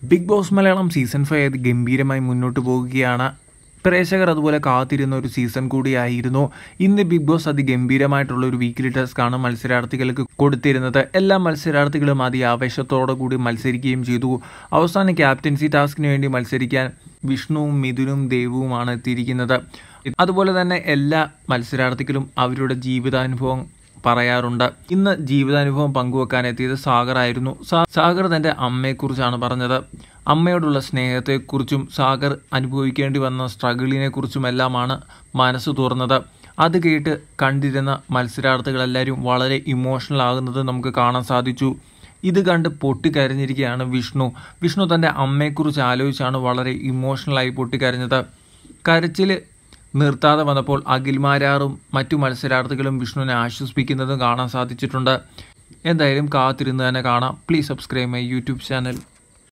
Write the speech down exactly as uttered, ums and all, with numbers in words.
Big Boss Malayalam season five അതിഗംഭീരമായി മുന്നോട്ട് പോകുകയാണ്. പ്രേക്ഷകർ അതുപോലെ കാത്തിരുന്ന ഒരു സീസൺ കൂടിയായിരുന്നു. ഇന്ന് ബിഗ് ബോസ് അതിഗംഭീരമായിട്ടുള്ള ഒരു വീക്കിലി ടാസ്ക്കാണ് മത്സരാർത്ഥികൾക്ക് കൊടുത്തിരുന്നത്. എല്ലാ മത്സരാർത്ഥികളും അതിആവേശത്തോടു കൂടി മത്സരിക്കുകയും ചെയ്തു. അവസാന ക്യാപ്റ്റൻസി ടാസ്കിന് വേണ്ടി മത്സരിക്കാൻ വിഷ്ണുവും മിഥുനും ദേവുവുമാണ് എത്തിയിരിക്കുന്നത്. അതുപോലെ തന്നെ എല്ലാ മത്സരാർത്ഥികളും അവരുടെ ജീവിതാനുഭവം പറയാറുണ്ട്. ഇന്ന് ജീവിതാനുഭവം പങ്കുവെക്കാൻ എത്തിയത് സാഗർ ആയിരുന്നു. സാഗർ തൻ്റെ അമ്മയെക്കുറിച്ചാണ് പറഞ്ഞത്. അമ്മയോടുള്ള സ്നേഹത്തെക്കുറിച്ചും സാഗർ അനുഭവിക്കേണ്ടി വന്ന സ്ട്രഗിളിനെ കുറിച്ചുമെല്ലാമാണ് മനസ്സ് തുറന്നത്. അത് കേട്ട് കണ്ടിരുന്ന മത്സരാർത്ഥികളെല്ലാവരും വളരെ ഇമോഷണൽ ആകുന്നത് നമുക്ക് കാണാൻ സാധിച്ചു. ഇത് കണ്ട് പൊട്ടിക്കരഞ്ഞിരിക്കുകയാണ് വിഷ്ണു. വിഷ്ണു തൻ്റെ അമ്മയെക്കുറിച്ച് ആലോചിച്ചാണ് വളരെ ഇമോഷണലായി പൊട്ടിക്കരഞ്ഞത്. കരച്ചിൽ നിർത്താതെ വന്നപ്പോൾ അഖിൽമാരാറും മറ്റു മത്സരാർത്ഥികളും വിഷ്ണുവിനെ ആശ്വസിപ്പിക്കുന്നതും കാണാൻ സാധിച്ചിട്ടുണ്ട്. എന്തായാലും കാത്തിരുന്ന് തന്നെ കാണാം. Please subscribe my YouTube channel.